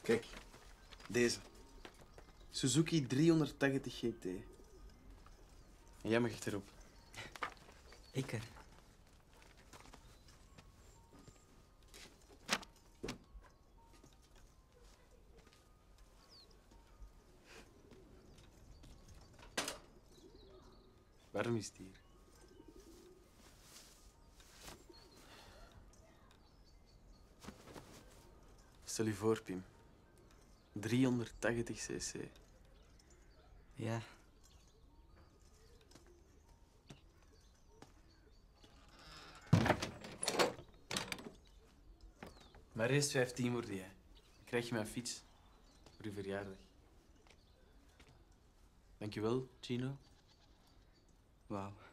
Kijk, deze. Suzuki 380 GT. En jij mag echt erop. Ik er. Waarom is het hier? Stel je voor, Pim. 380 cc. Ja. Maar eerst 15 worden jij. Dan krijg je mijn fiets voor je verjaardag. Dankjewel, Gino. Wauw.